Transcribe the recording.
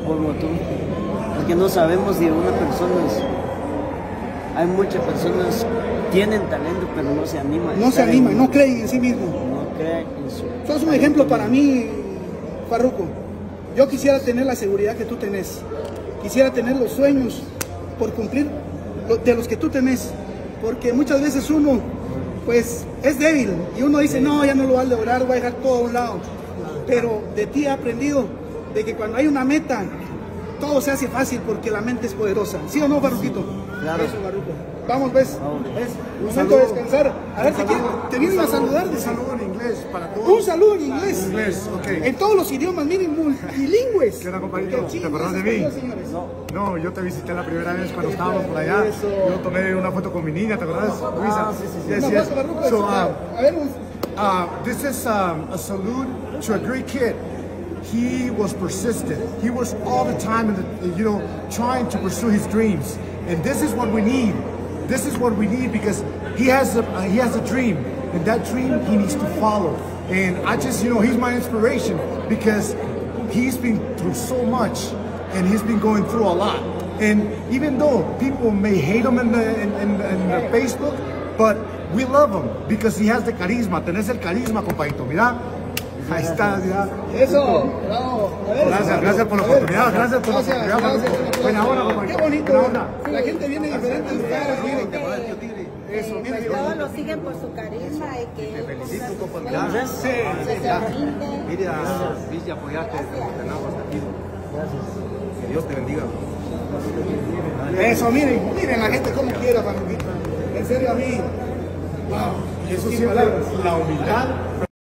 como tú, porque no sabemos si una persona hay muchas personas que tienen talento pero no se animan. No se animan, no creen en sí mismos. No creen en su... Sos un ejemplo para mí, Farruko. Yo quisiera tener la seguridad que tú tenés. Quisiera tener los sueños por cumplir de los que tú tenés. Porque muchas veces uno, pues, es débil. Y uno dice, no, ya no lo va a lograr, voy a dejar todo a un lado. Pero de ti he aprendido de que cuando hay una meta, todo se hace fácil porque la mente es poderosa. ¿Sí o no, Farruquito? Claro. Eso, Farruko. Vamos, ¿ves? ¿Ves? Un momento de descansar. A ver, te vienen a saludar. Un saludo en inglés para todos. Un saludo en inglés. Inglés, ok. En todos los idiomas, miren, multilingües. ¿Qué onda, compañero? ¿Te acuerdas de mí? No, yo te visité la primera vez cuando estábamos por allá. Yo tomé una foto con mi niña, ¿te acuerdas, Luisa? Yes, yes. So, this is a salute to a great kid. He was persistent. He was all the time, trying to pursue his dreams. And this is what we need. This is what we need because he has a dream, and that dream he needs to follow. And I just, he's my inspiration because he's been through so much, and he's been going through a lot. And even though people may hate him in the Facebook, but we love him because he has the carisma. Tenés el carisma, compadito. Mira. Ahí está, ya. Eso, bravo. Gracias por la oportunidad, gracias por la oportunidad. Buena hora, compañero. Qué bonito. La gente viene de diferentes lugares, miren. Eso, miren. Todos lo siguen por su carisma y que te felicito, compañero. Sí. Mire a Villa apoyarte, entrenamos aquí. Gracias. Que Dios te bendiga. Eso, miren la gente como quiera, Farruquito. En serio, a mí. Wow. Eso siempre, la humildad.